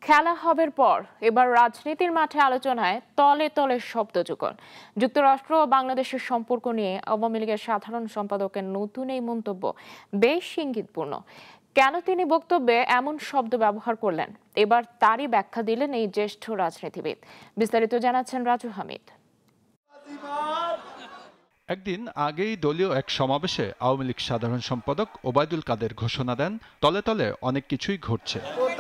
খেলা হবার পর এবার রাজনীতির মাঠে আলোচনায় তলে তলে শব্দযুগল। যুক্তরাষ্ট্র ও বাংলাদেশের সম্পর্ক নিয়ে আওয়ামী লীগের সাধারণ সম্পাদকের নতুন এই মন্তব্য বেশ ইঙ্গিতপূর্ণ। কেন তিনি বক্তব্যে এমন শব্দ ব্যবহার করলেন, এবার তারই ব্যাখ্যা দিলেন এই জ্যেষ্ঠ রাজনীতিবিদ। বিস্তারিত জানাচ্ছেন রাজু হামিদ। একদিন আগেই দলীয় এক সমাবেশে আওয়ামী লীগ সাধারণ সম্পাদক ওবায়দুল কাদের ঘোষণা দেন, তলে তলে অনেক কিছুই ঘটছে।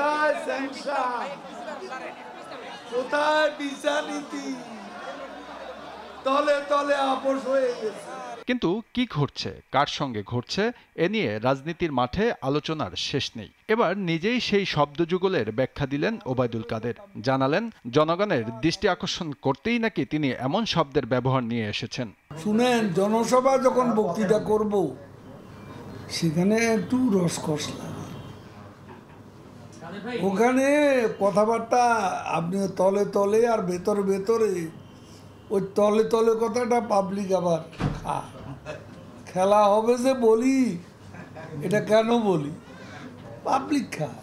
কিন্তু কি ঘটছে, কার সঙ্গে ঘটছে, এ নিয়ে রাজনীতির মাঠে আলোচনার শেষ নেই। এবার নিজেই সেই শব্দযুগলের ব্যাখ্যা দিলেন ওবায়দুল কাদের। জানালেন, জনগণের দৃষ্টি আকর্ষণ করতেই নাকি তিনি এমন শব্দের ব্যবহার নিয়ে এসেছেন। শুনেন, জনসভা যখন বক্তৃতা করব সেখানে একটু রসকস লাগে, ওখানে কথাবার্তা আপনি তলে তলে আর ভেতরে ভেতরে ওই তলে তলে কথাটা পাবলিক আবার খেলা হবে যে বলি, এটা কেন বলি, পাবলিক খায়,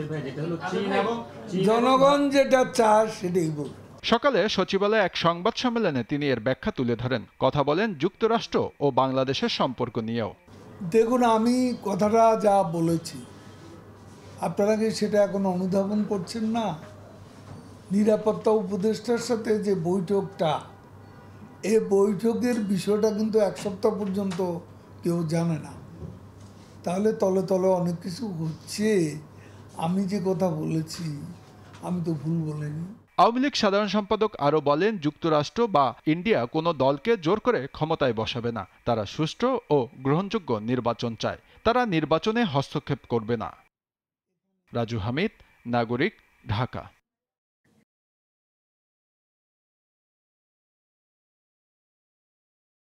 জনগণ যেটা চায় সেটাই বলি। সকালে সচিবালয়ে এক সংবাদ সম্মেলনে তিনি এর ব্যাখ্যা তুলে ধরেন। কথা বলেন যুক্তরাষ্ট্র ও বাংলাদেশের সম্পর্ক নিয়েও। দেখুন, আমি কথাটা যা বলেছি আপনারা কি সেটা এখন অনুধাবন করছেন না? নিরাপত্তা উপদেষ্টার সাথে যে বৈঠকটা, এই বৈঠকের বিষয়টা কিন্তু এক সপ্তাহ পর্যন্ত কেউ জানে না। তাহলে তলে তলে অনেক কিছু হচ্ছে। আমি যে কথা বলেছি আমি তো ভুল বলিনি। আওয়ামী লীগ সাধারণ সম্পাদক আরও বলেন, যুক্তরাষ্ট্র বা ইন্ডিয়া কোনো দলকে জোর করে ক্ষমতায় বসাবে না। তারা সুষ্ঠু ও গ্রহণযোগ্য নির্বাচন চায়, তারা নির্বাচনে হস্তক্ষেপ করবে না। রাজু হামিদ, নাগরিক, ঢাকা।